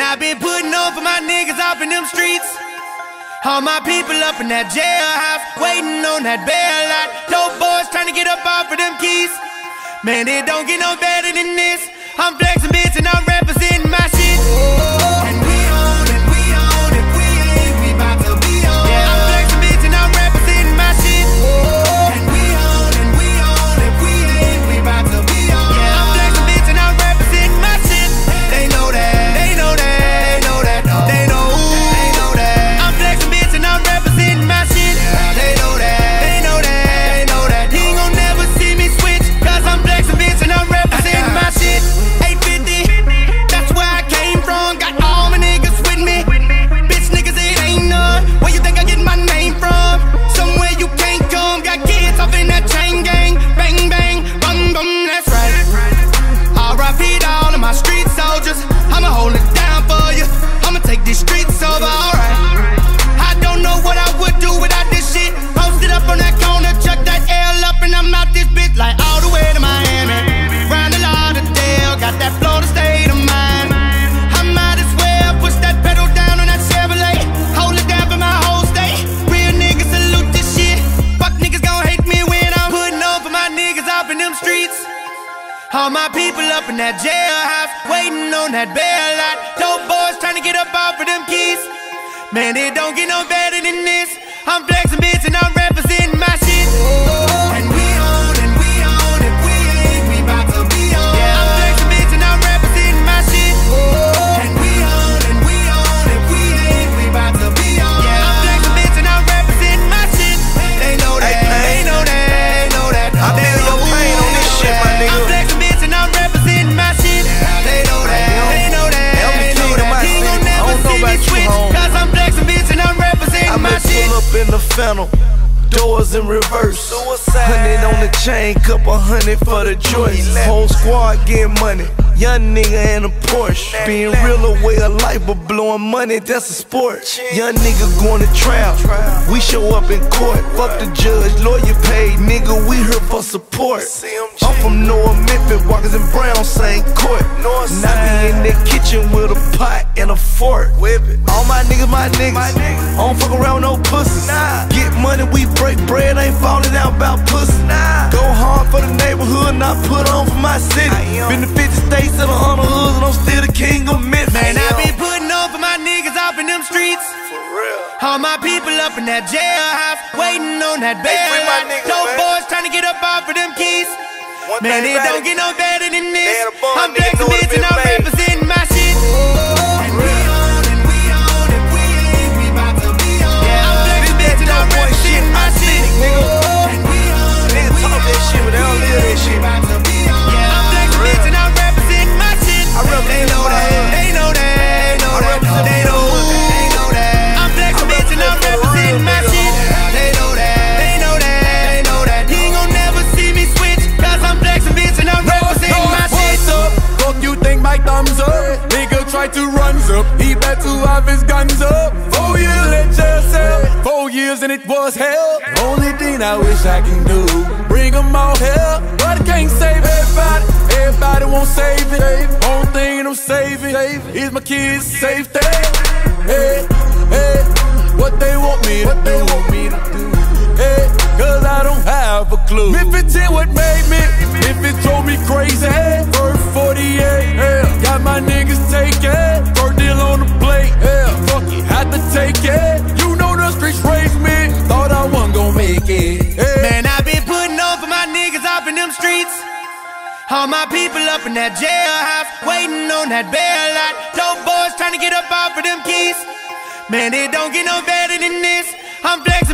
I been putting on for my niggas up in them streets. All my people up in that jailhouse, waiting on that bail out. Dope boys trying to get up off of them keys. Man, it don't get no better than this. I'm flexing, bitch, and I'm representing my shit. And we on it, we on it, we ain't, we bout to be on. Yeah, I'm flexing, bitch, and I'm representing my shit. And we on it, we on it, we ain't, we bout to be on. Yeah, I'm flexing, bitch, and I'm representing my shit. They know that, they know that, they know that, they know who, they know that. I'm flexing, bitch, and I'm representing my shit. They know that, they know that, they know that. He ain't gon' never see me switch, cause I'm flexing, bitch, and I'm representing my shit. 850, that's where I came from. Got all my niggas with me. Bitch niggas, it ain't none. Where you think I get my name from? Somewhere you can't come. Got kids off in that chain gang. Bang bang, bum bum, that's right. R.I.P. to all of my street soldiers. I'ma hold it down for you. I'ma take these streets over, alright. I don't know what I would do without this shit. Posted up on that corner, chuck that L up, and I'm out this bitch like all the way to Miami. Round the Lauderdale, got that Florida state of mind. I might as well push that pedal down on that Chevrolet. Hold it down for my whole state. Real niggas salute this shit. Fuck niggas gon' hate me when I'm putting on for my niggas up in them streets. All my people up in that jailhouse, waiting on that bail out. Dope boys trying to get up off of them keys. Man, it don't get no better than this. I'm flexing, bitch, and I'm representing my shit. And we on it, we on it, we ain't, we bout to be on. Yeah, I'm flexing, bitch, and I'm representing my shit. And we on it, we on it, we ain't, we bout to be on. Yeah, I'm flexing, bitch, and I'm representing my shit. They know that, they know that, they know that. I feel your pain on this shit, my nigga. I'm flexing, bitch, and I'm representing my shit. They know that, they know that, they know that. He gon' never see me switch, cause I'm flexing, bitch, and I'm representing my shit. Pull up in the Phantom, doors in reverse. 100 on the chain, couple hundred for the joints. Whole squad getting money, young nigga in a Porsche. Being real a way of life, but blowing money, that's a sport. Young nigga going to trial, we show up in court. Fuck the judge, lawyer paid, nigga, we here for support. I'm from Noah, Memphis, Walkers and Brown, same court. And I be in the kitchen with a pot and a fork. All my niggas, my niggas, I don't fuck around with no pussies. Get money, we break bread, ain't falling out about pussy. Go hard for the neighborhood, not put on for my city. Been to 50 states and 100 hoods, and I'm still the king of Memphis. Man, I be putting on for my niggas up in them streets. For real. All my people up in that jailhouse, waiting on that bail out. Dope boys trying to get up off of them keys. Man, it don't get no better than this. I'm flexing, bitch, and I'm representing my shit. And we on it, we on it, we ain't, we bout to be on. Yeah, I'm flexing, bitch, and I'm representing my shit. And we on it, we talk that shit, but they don't live that shit. bout to be on. Yeah, I'm flexing, bitch, and I'm representing my shit. They know that, they know that, they know that, they know who, they know that. I'm flexing, bitch, and I'm representing my shit. They know that, they know that, they know that. He ain't gon' never see me switch, cause I'm flexing, bitch, and I'm representing my shit. Fuck you think my thumbs up? Nigga try to runs up, he bet to have his guns up. 4 years let yourself, 4 years and it was hell. Only thing I wish I can do, bring them all hell. But I can't save everybody, everybody won't save it. Only thing I'm saving is my kids' safety. Hey, hey, what they want me to do, hey, cause I don't have a clue. If it's in what made me, if it drove me crazy, first 48, yeah. Got my niggas taken, first deal on the plate, yeah. Fuck it, had to take it. You know the streets raised me, thought I wasn't gon' make it, yeah. Man, I been putting on for my niggas up in them streets. All my people up in that jailhouse, waiting on that bail out. Dope boys trying to get up off of them keys. Man, it don't get no better than this. I'm flexing.